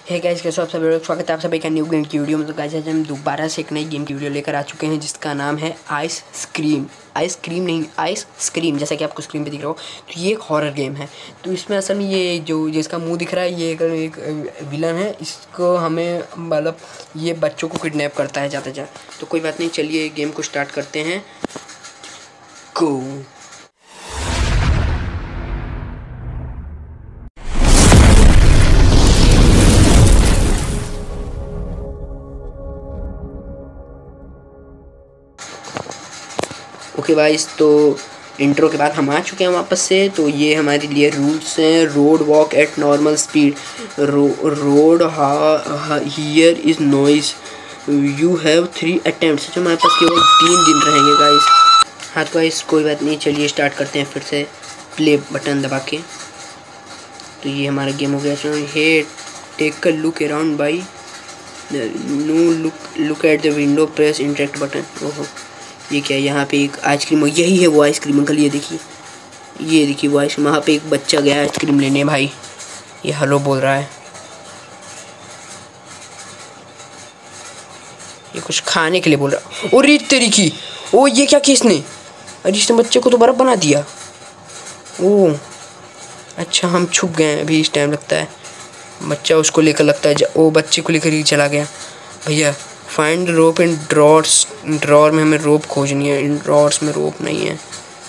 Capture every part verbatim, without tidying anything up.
Hey guys, कैसे हो आप सभी लोग। स्वागत है आप सभी का न्यू गेम की वीडियो में। तो गाइस आज हम दोबारा से एक नई गेम की वीडियो लेकर आ चुके हैं जिसका नाम है आइस स्क्रीम। आइस क्रीम नहीं, आइस स्क्रीम, जैसा कि आपको स्क्रीन पे दिख रहा हो। तो ये एक हॉरर गेम है। तो इसमें असल में ये जो जिसका मुंह दिख रहा है ये एक, एक विलन है। इसको हमें मतलब ये बच्चों को किडनैप करता है जाते जा। तो कोई बात नहीं, चलिए गेम को स्टार्ट करते हैं। गो। ओके गाइस, तो इंट्रो के बाद हम आ चुके हैं वापस से। तो ये हमारे लिए रूल्स हैं। Road walk at normal speed, road here is noise, you have three attempts. जो हमारे पास केवल तीन दिन रहेंगे गाइस। हाँ तो गाइस कोई बात नहीं, चलिए स्टार्ट करते हैं फिर से प्ले बटन दबा के। तो ये हमारा गेम हो गया। Hey take a look around by no look look at the window, press interact button. ओहो, ये क्या है? यहाँ पे एक आइसक्रीम, यही है वो आइसक्रीम अंकल। ये देखिए, ये देखिए वो आइसक्रीम। वहाँ पे एक बच्चा गया आइसक्रीम लेने भाई। ये हेलो बोल रहा है। ये कुछ खाने के लिए बोल रहा है। और रीत तेरी की, ओ ये क्या किया इसने? अरे इसने बच्चे को तो बर्फ बना दिया। ओ अच्छा, हम छुप गए अभी। इस टाइम लगता है बच्चा उसको लेकर, लगता है ओ बच्चे को लेकर ही चला गया। भैया find rope in drawers, drawer में हमें रोप खोजनी है। इन ड्रॉर्स में रोप नहीं है।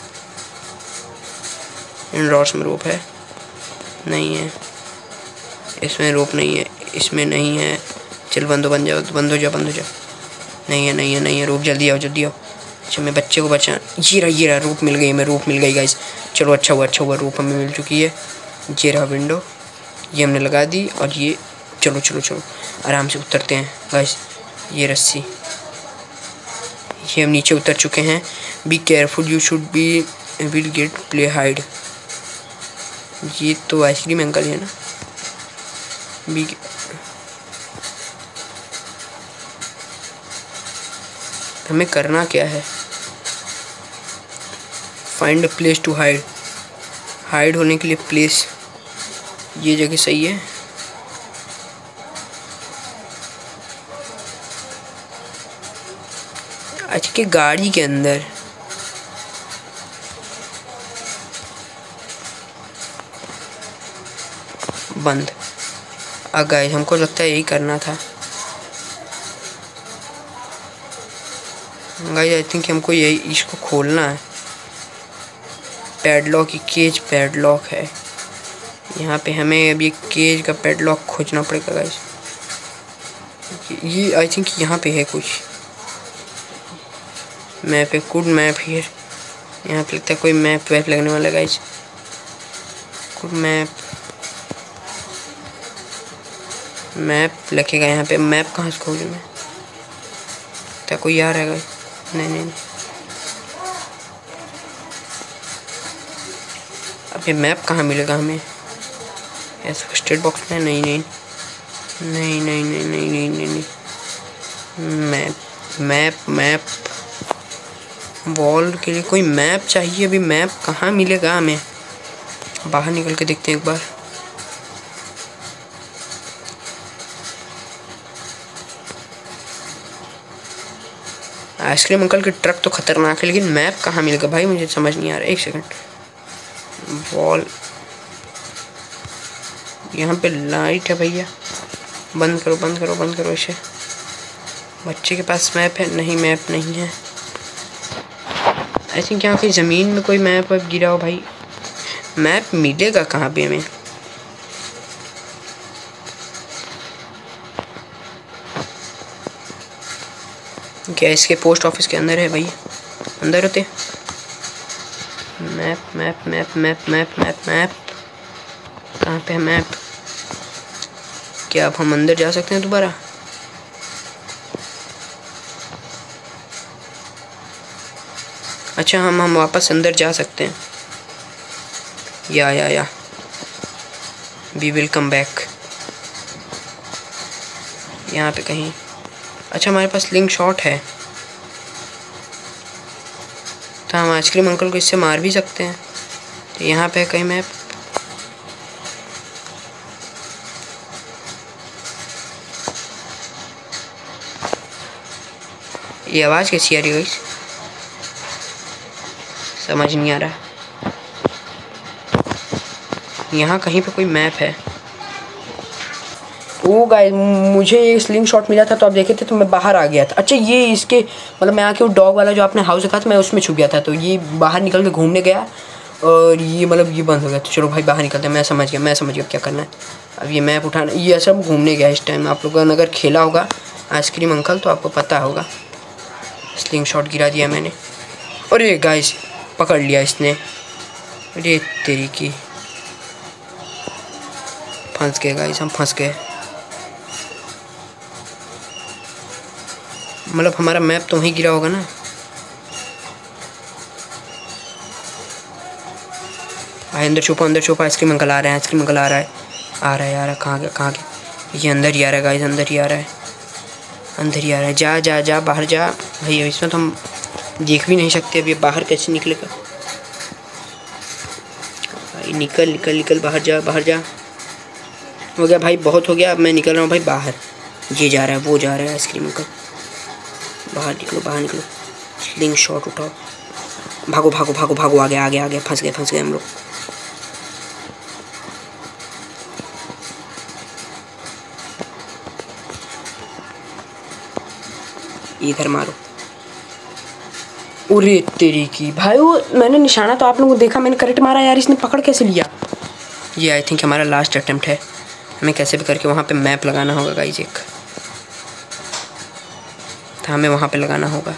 इन ड्रॉर्स में रोप है? नहीं है। इसमें रोप नहीं है, इसमें नहीं है। चल बंद हो, बन जाओ, बंद हो जाओ, बंद हो जाओ। नहीं है, नहीं है, नहीं है रोप। जल्दी आओ, जल्दी आओ। अच्छा मैं बच्चे को बचा। ये रहा, ये रहा, रोप मिल गई हमें, रोप मिल गई गाइस। चलो अच्छा हुआ, अच्छा हुआ, रोप हमें मिल चुकी है। ये रहा विंडो, ये हमने लगा दी। और ये चलो चलो चलो आराम से उतरते हैं गाइस। ये रस्सी, ये हम नीचे उतर चुके हैं। Be careful, you should be will get play hide. ये तो आइसक्रीम अंकल है ना। बी हमें करना क्या है? Find a place to hide. Hide होने के लिए प्लेस, ये जगह सही है। आज के गाड़ी के अंदर बंद। अब गाइस हमको लगता है यही करना था गाइस। आई थिंक हमको यही इसको खोलना है। पैडलॉक, की केज पैडलॉक है यहाँ पे। हमें अभी केज का पैडलॉक खोजना पड़ेगा गाइस। ये आई थिंक यहाँ पे है कुछ मैप है। Good map here. यहाँ पे लगता है कोई मैप वैप लगने वाला गाइस। गुड मैप, मैप लगेगा यहाँ पे। मैप कहाँ से खोलूँ मैं? क्या कोई आ रहा है गाइस? नहीं नहीं, अब ये मैप कहाँ मिलेगा हमें? ऐसा स्टेट बॉक्स में? नहीं नहीं नहीं नहीं नहीं नहीं नहीं नहीं नहीं मैप मैप मैप वॉल के लिए कोई मैप चाहिए। अभी मैप कहाँ मिलेगा हमें? बाहर निकल के देखते हैं एक बार। आइसक्रीम अंकल की ट्रक तो खतरनाक है, लेकिन मैप कहाँ मिलेगा भाई? मुझे समझ नहीं आ रहा। एक सेकंड। वॉल, यहाँ पे लाइट है भैया। बंद करो, बंद करो, बंद करो इसे। बच्चे के पास मैप है? नहीं, मैप नहीं है। आई थिंक यहाँ की ज़मीन में कोई मैप वैप गिरा हो भाई। मैप मिलेगा कहाँ पे हमें? क्या इसके पोस्ट ऑफिस के अंदर है भाई? अंदर होते। Map map map map map map map कहाँ पे है मैप? क्या अब हम अंदर जा सकते हैं दोबारा? अच्छा हम हम वापस अंदर जा सकते हैं। या या या वी विल कम बैक। यहाँ पे कहीं। अच्छा हमारे पास लिंक शॉट है, तो हम आइसक्रीम अंकल को इससे मार भी सकते हैं। तो यहाँ पे कहीं मैप। ये आवाज़ कैसी आ रही है गाइस, समझ नहीं आ रहा। यहाँ कहीं पे कोई मैप है। वो गाइस मुझे ये स्लिंग शॉट मिला था तो आप देखे थे तो मैं बाहर आ गया था। अच्छा ये इसके मतलब मैं आके वो डॉग वाला जो आपने हाउस देखा था मैं उसमें छुप गया था, तो ये बाहर निकल के घूमने गया और ये मतलब ये बंद हो गया। तो चलो भाई बाहर निकलते हैं। मैं समझ गया मैं समझ गया क्या करना है। अब ये मैप उठाना, ये सब घूमने गया इस टाइम। आप लोगों ने अगर खेला होगा आइसक्रीम अंकल तो आपको पता होगा। स्लिंग शॉट गिरा दिया मैंने। अरे गाइस पकड़ लिया इसने। अरे तेरी की, फंस गए गाइस, हम फंस गए। मतलब हमारा मैप तो वहीं गिरा होगा ना। भाई अंदर छुपा अंदर छुपा। आइसक्रीम अंकल आ रहे हैं, आइसक्रीम अंकल आ रहा है आ रहा है यार। कहाँ गया कहाँ गया? ये अंदर ही आ रहा है गाइस, अंदर ही आ रहा है अंदर ही आ रहा है। जा जा जा बाहर जा भाई। अब इसमें तो हम देख भी नहीं सकते। अब ये बाहर कैसे निकलेगा भाई? निकल निकल निकल बाहर जा बाहर जा। हो गया भाई, बहुत हो गया। अब मैं निकल रहा हूँ भाई बाहर। ये जा रहा है वो जा रहा है आइसक्रीम अंकल। बाहर निकलो बाहर निकलो। स्लिंग शॉट उठाओ, भागो भागो भागो भागो। आगे आगे आगे। फंस गए फंस गए हम लोग। इधर मारो। अरे तेरी की भाई, वो मैंने निशाना तो आप लोगों को देखा, मैंने करेक्ट मारा यार। इसने पकड़ कैसे लिया? ये आई थिंक हमारा लास्ट अटेम्प्ट है। हमें कैसे भी करके वहाँ पे मैप लगाना होगा गाइस। एक था हमें वहाँ पे लगाना होगा।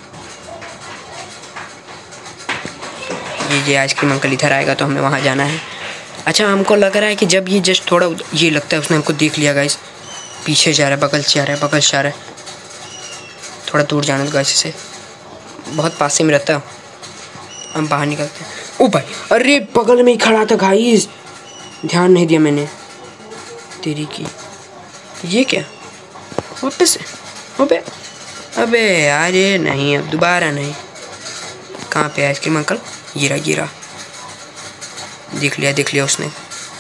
ये ये आइसक्रीम अंकल इधर आएगा तो हमें वहाँ जाना है। अच्छा हमको लग रहा है कि जब ये जस्ट थोड़ा ये लगता है उसने हमको देख लिया गाइस। पीछे जा रहा है, बगल से जा रहा है, बगल से जा रहा है। थोड़ा दूर जाने दो गाइस इसे, बहुत पास में रहता है। हम बाहर निकलते हैं। ओ भाई अरे बगल में ही खड़ा था गाइस, ध्यान नहीं दिया मैंने। तेरी की ये क्या वापस से? अबे अबे यार ये नहीं, अब दोबारा नहीं। कहाँ पे आइसक्रीम अंकल? गिरा गिरा। देख लिया देख लिया उसने।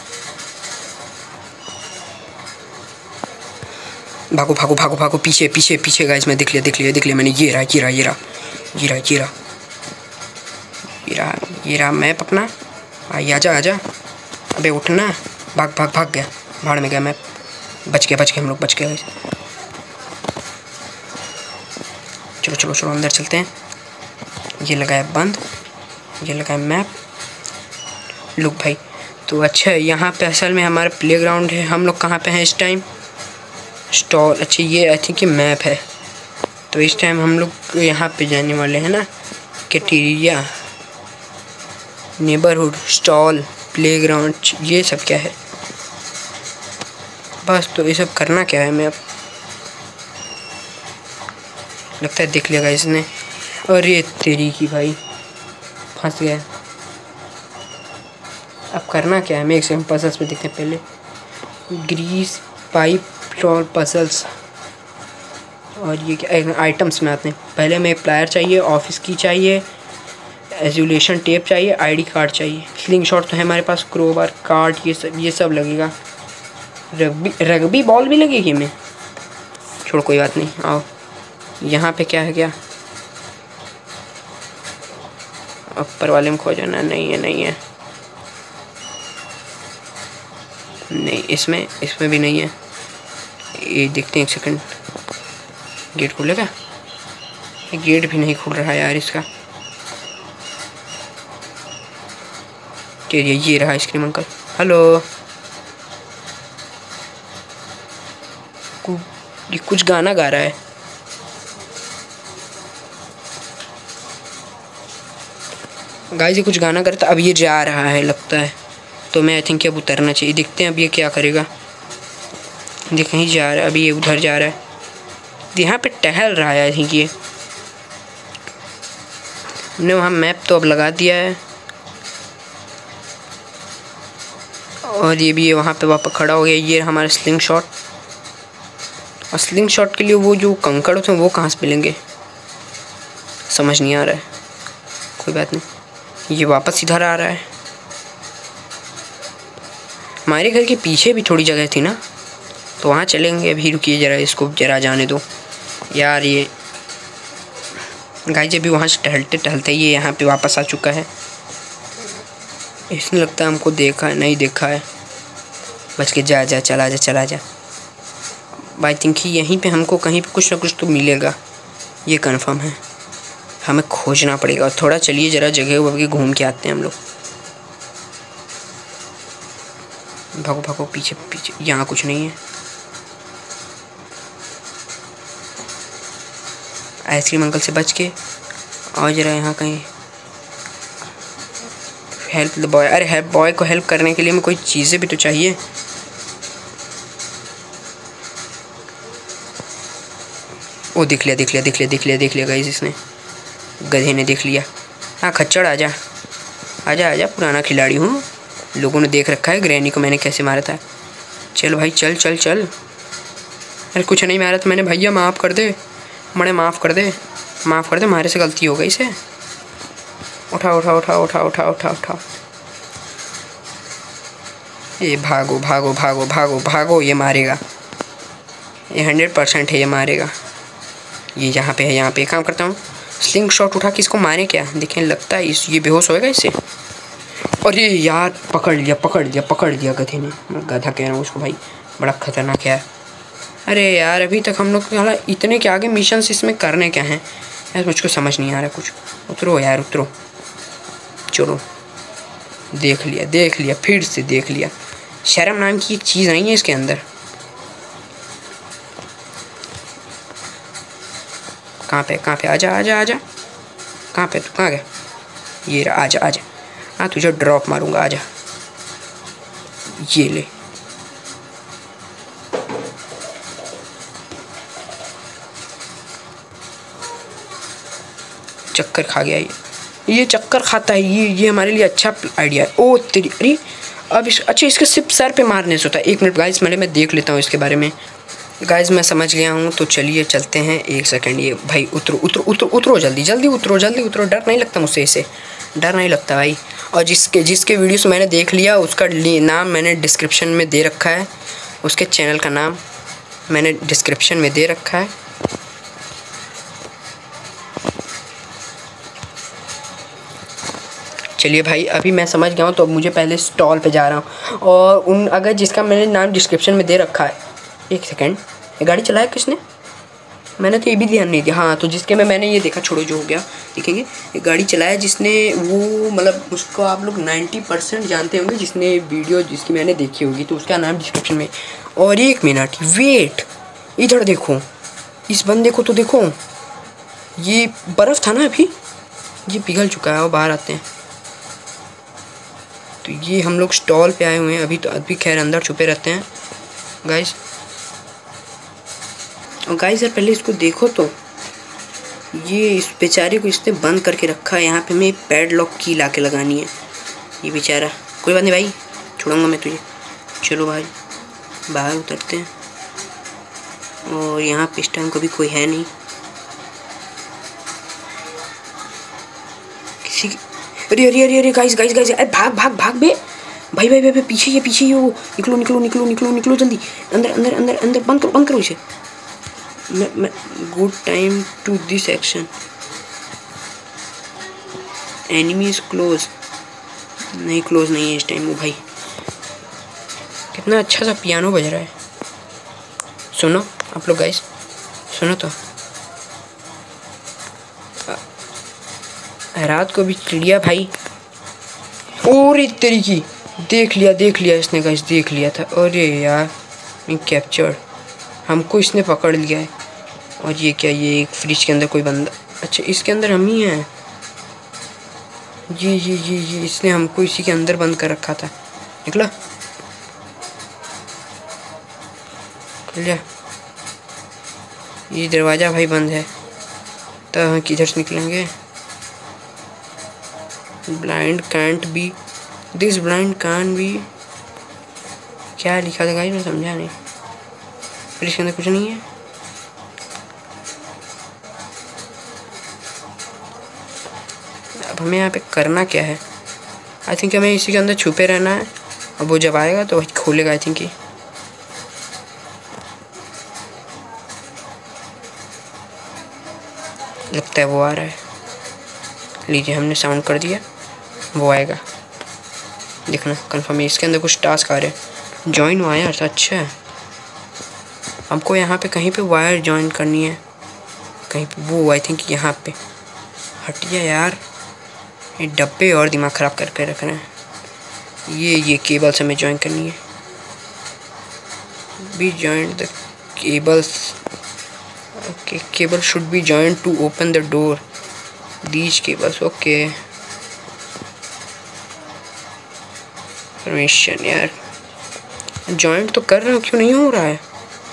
भागो भागो भागो भागो। पीछे पीछे पीछे गाइस। मैं देख लिया देख लिया देख लिया मैंने। ये रहा गिरा गिरा गिरा गिरा गिरा गिरा मैप अपना। आई आजा आजा। अबे उठना। भाग भाग भाग गया, भाड़ में गया मैप। बच गया बच गए हम लोग, बच गए। चलो चलो चलो अंदर चलते हैं। ये लगाया बंद, ये लगाया मैप। लुक भाई तो अच्छा यहाँ पे असल में हमारा प्लेग्राउंड है। हम लोग कहाँ पे हैं इस टाइम? स्टॉल। अच्छा ये आई थिंक ये मैप है। तो इस टाइम हम लोग यहाँ पे जाने वाले हैं ना। कैटेरिया, नेबरहुड, स्टॉल, प्लेग्राउंड, ये सब क्या है? बस तो ये सब करना क्या है मैं अब? लगता है देख लिया इसने। अरे तेरी की भाई, फंस गया। अब करना क्या है? मैं एक सेकंड पजल्स में देखते हैं पहले। Grease pipe tall puzzles. और ये क्या आइटम्स में आते हैं। पहले हमें प्लायर चाहिए, ऑफिस की चाहिए, एजुलेशन टेप चाहिए, आईडी कार्ड चाहिए। स्लिंग शॉट तो है हमारे पास, क्रोबार, कार्ड, ये सब ये सब लगेगा। रग्बी रग्बी बॉल भी लगेगी हमें। छोड़ो कोई बात नहीं, आओ। यहाँ पे क्या है? क्या ऊपर वाले में खो जाना? नहीं है नहीं है नहीं, इसमें इसमें भी नहीं है। ये देखते हैं एक सेकंड। गेट खुलेगा? गेट भी नहीं खुल रहा है यार इसका। ये ये रहा आइसक्रीम अंकल। हेलो। ये कुछ गाना गा रहा है। गाइस ये कुछ गाना करता। अब ये जा रहा है लगता है, तो मैं आई थिंक अब उतरना चाहिए। देखते हैं अब ये क्या करेगा। देख कहीं जा रहा है, अभी ये उधर जा रहा है। यहाँ पे टहल रहा है आई थिंक ये। हमने वहाँ मैप तो अब लगा दिया है। और ये भी ये वहाँ पे वापस खड़ा हो गया। ये हमारा स्लिंग शॉट। और स्लिंग शॉट के लिए वो जो कंकड़ होते हैं वो कहाँ से मिलेंगे समझ नहीं आ रहा है। कोई बात नहीं, ये वापस इधर आ रहा है। हमारे घर के पीछे भी थोड़ी जगह थी ना, तो वहाँ चलेंगे। अभी रुकिए ज़रा, इसको ज़रा जाने दो यार। ये गाइस अभी वहाँ से टहलते टहलते ये यहाँ पे वापस आ चुका है। इसने लगता है हमको देखा है, नहीं देखा है। बच के जा जा, चला जा चला जा। आई थिंक कि यहीं पे हमको कहीं पे कुछ ना कुछ तो मिलेगा, ये कंफर्म है। हमें खोजना पड़ेगा। थोड़ा चलिए ज़रा जगह वगह घूम के आते हैं हम लोग। भागो भागो पीछे पीछे, यहाँ कुछ नहीं है। आइसक्रीम अंकल से बच के और जरा यहाँ कहीं। Help the boy. अरे हेल्प बॉय को हेल्प करने के लिए हमें कोई चीज़ें भी तो चाहिए। ओ दिख लिया दिख लिया दिख लिया दिख लिया दिख लिया गाइस, इसने गधे ने देख लिया। हाँ खच्चड़ आजा आजा आजा, पुराना खिलाड़ी हूँ, लोगों ने देख रखा है ग्रैनी को मैंने कैसे मारा था। चल भाई चल चल चल। अरे कुछ नहीं मारा था मैंने भैया, माफ़ कर दे, मड़े माफ़ कर दे, माफ़ कर दे, हमारे से गलती हो गई इसे। उठा उठा उठा उठा उठा उठा उठा। ये भागो भागो भागो भागो भागो, ये मारेगा, ये हंड्रेड परसेंट है, ये मारेगा। ये यहाँ पे है, यहाँ पे काम करता हूँ, स्लिंग शॉट उठा के इसको मारे क्या। देखें लगता है इस ये बेहोश होएगा इससे। और ये यार पकड़ लिया पकड़ लिया पकड़ लिया गधे ने। मैं गधा कह रहा हूँ उसको भाई, बड़ा खतरनाक है। अरे यार अभी तक हम लोग साला इतने के आगे मिशंस इसमें करने क्या हैं यार, मुझको समझ नहीं आ रहा कुछ। उतरो यार उतरो। चलो देख लिया देख लिया फिर से देख लिया। शर्म नाम की एक चीज़ नहीं है इसके अंदर। कहाँ पे कहाँ पे, आजा आजा आजा। कहाँ पे तू, कहाँ गया? ये रहा, आजा आजा। हाँ तुझे ड्रॉप मारूंगा, आजा। ये ले। चक्कर खा गया ये ये चक्कर खाता है ये ये हमारे लिए अच्छा आइडिया है। ओ तेरी, अरे अब इस अच्छा इसके सिर्फ सर पे मारने से होता है। एक मिनट गाइस, मैंने मैं देख लेता हूँ इसके बारे में। गाइस मैं समझ गया हूँ, तो चलिए चलते हैं। एक सेकंड, ये भाई उतरो उतरो उतरो उतरो जल्दी जल्दी उतरो जल्दी उतरो। डर नहीं लगता मुझसे, इसे डर नहीं लगता भाई। और जिसके जिसके वीडियोस मैंने देख लिया उसका नाम मैंने डिस्क्रिप्शन में दे रखा है, उसके चैनल का नाम मैंने डिस्क्रिप्शन में दे रखा है। चलिए भाई अभी मैं समझ गया हूँ, तो अब मुझे पहले स्टॉल पे जा रहा हूँ। और उन अगर जिसका मैंने नाम डिस्क्रिप्शन में दे रखा है, एक सेकंड, ये गाड़ी चलाया किसने? मैंने तो ये भी ध्यान नहीं दिया। हाँ तो जिसके में मैंने ये देखा, छोड़ो जो हो गया, देखेंगे ये गाड़ी चलाया जिसने, वो मतलब उसको आप लोग नाइन्टी परसेंट जानते होंगे, जिसने वीडियो जिसकी मैंने देखी होगी, तो उसका नाम डिस्क्रिप्शन में। और एक मिनट वेट, इधर देखो, इस बंदे को तो देखो, ये बर्फ़ था ना अभी, ये पिघल चुका है। और बाहर आते हैं तो ये हम लोग स्टॉल पे आए हुए हैं अभी। तो अभी खैर अंदर छुपे रहते हैं गाइस। और गाइस यार पहले इसको देखो तो, ये इस बेचारे को इसने बंद करके रखा है। यहाँ पे हमें पैड लॉक की ला के लगानी है। ये बेचारा, कोई बात नहीं भाई, छोड़ूंगा मैं तुझे। चलो भाई बाहर उतरते हैं। और यहाँ पे इस टाइम कभी कोई है नहीं, किसी। अरे अरे अरे अरे गाइस गाइस गाइस, अरे भाग भाग भाग बे भाई भाई भाई पीछे ये पीछे ये वो, निकलो निकलो निकलो निकलो निकलो जल्दी, अंदर अंदर अंदर अंदर, बंद करो बंद करो इसे। मैं मैं good time to this action, enemy is close. नहीं क्लोज नहीं है इस टाइम वो। भाई कितना अच्छा सा पियानो बज रहा है, सुनो आप लोग गाइस, सुनो तो। रात को भी चिड़िया भाई, और एक तरीकी देख लिया देख लिया इसने गाइस, देख लिया था। अरे यार कैप्चर्ड, हमको इसने पकड़ लिया है। और ये क्या, ये एक फ्रिज के अंदर कोई बंदा, अच्छा इसके अंदर हम ही हैं। ये ये ये ये इसने हमको इसी के अंदर बंद कर रखा था। निकला लिया, ये दरवाज़ा भाई बंद है, तो हम किधर से निकलेंगे? Blind can't be, this blind can be, क्या लिखा था गाइस मैं समझा नहीं। फिर इसके अंदर कुछ नहीं है। अब हमें यहाँ पे करना क्या है? आई थिंक हमें इसी के अंदर छुपे रहना है, और वो जब आएगा तो वही खोलेगा आई थिंक। लगता है वो आ रहा है। लीजिए हमने साउंड कर दिया, वो आएगा, देखना कंफर्म है। इसके अंदर कुछ टास्क आ रहे हैं। जॉइन वायर, अच्छा है। हमको यहाँ पे कहीं पे वायर जॉइन करनी है, कहीं पे वो आई थिंक यहाँ पे। हटिया यार, ये डब्बे और दिमाग ख़राब करके रख रहे हैं। ये ये केबल्स हमें जॉइन करनी है। Be joint the cables, okay cable should be joint to open the door these cables, okay. Permission यार, जॉइंट तो कर रहा हूँ, क्यों नहीं हो रहा है?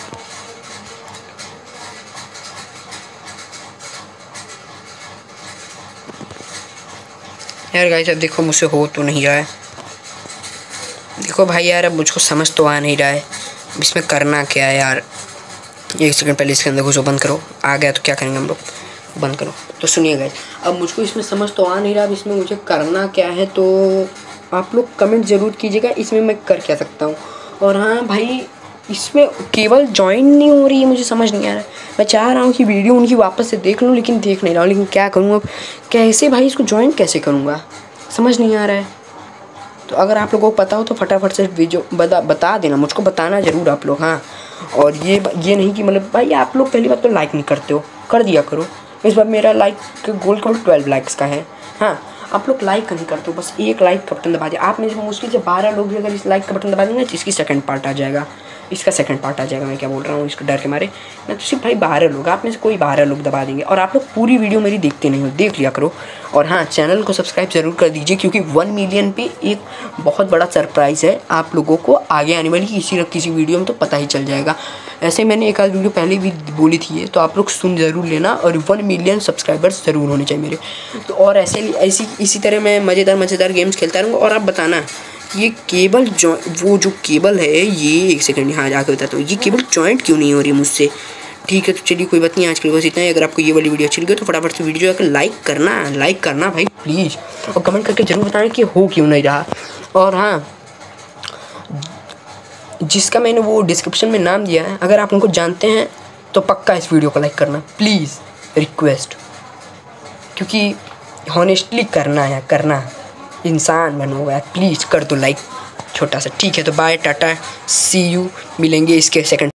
यार गाइस अब देखो मुझसे हो तो नहीं रहा है। देखो भाई यार अब मुझको समझ तो आ नहीं रहा है इसमें करना क्या है यार। एक सेकंड पहले इसके अंदर घुसो, बंद करो। आ गया तो क्या करेंगे हम लोग, बंद करो। तो सुनिए गाइस, अब मुझको इसमें समझ तो आ नहीं रहा अब इसमें मुझे करना क्या है, तो आप लोग कमेंट ज़रूर कीजिएगा इसमें मैं कर क्या सकता हूँ। और हाँ भाई, इसमें केवल जॉइन नहीं हो रही है, मुझे समझ नहीं आ रहा है। मैं चाह रहा हूँ कि वीडियो उनकी वापस से देख लूँ, लेकिन देख नहीं रहा हूँ। लेकिन क्या करूँ अब, कैसे भाई इसको जॉइन कैसे करूँगा, समझ नहीं आ रहा है। तो अगर आप लोगों को पता हो तो फटाफट से वीडियो बता बता देना, मुझको बताना ज़रूर आप लोग। हाँ, और ये ये नहीं कि मतलब भाई आप लोग पहली बात तो लाइक नहीं करते हो, कर दिया करो। इस बार मेरा लाइक गोल केवल ट्वेल्व लाइक्स का है। हाँ, आप लोग लाइक नहीं करते हो, बस एक लाइक का बटन दबा दिया आपने। मुश्किल से बारह लोग भी अगर इस लाइक का बटन दबा देंगे, इसकी सेकंड पार्ट आ जाएगा, इसका सेकंड पार्ट आ जाएगा। मैं क्या बोल रहा हूँ, इसको डर के मारे मैं तो सिर्फ भाई बारह लोग, आप में से कोई बारह लोग दबा देंगे। और आप लोग पूरी वीडियो मेरी देखते नहीं हो, देख लिया करो। और हाँ, चैनल को सब्सक्राइब ज़रूर कर दीजिए, क्योंकि वन मिलियन पे एक बहुत बड़ा सरप्राइज़ है आप लोगों को आगे आने वाली किसी न किसी वीडियो में तो पता ही चल जाएगा। ऐसे मैंने एक आध वीडियो पहले भी बोली थी, तो आप लोग सुन ज़रूर लेना। और वन मिलियन सब्सक्राइबर्स ज़रूर होने चाहिए मेरे। तो और ऐसे ऐसी इसी तरह मैं मज़ेदार मज़ेदार गेम्स खेलता रहूँगा। और आप बताना ये केबल जॉ वो जो केबल है, ये एक सेकंड यहाँ जाकर बताता हूँ, ये केबल जॉइंट क्यों नहीं हो रही मुझसे। ठीक है, तो चलिए कोई बात नहीं, आज के लिए बस इतना ही। अगर आपको ये वाली वीडियो अच्छी लगी तो फटाफट से वीडियो जाकर लाइक करना, लाइक करना भाई प्लीज़। और कमेंट करके ज़रूर बताना कि हो क्यों नहीं रहा। और हाँ, जिसका मैंने वो डिस्क्रिप्शन में नाम दिया है, अगर आप उनको जानते हैं तो पक्का इस वीडियो को लाइक करना प्लीज़, रिक्वेस्ट। क्योंकि हॉनेस्टली करना है, करना इंसान बनो यार, प्लीज़ कर दो लाइक छोटा सा। ठीक है, तो बाय, टाटा, सी यू, मिलेंगे इसके सेकंड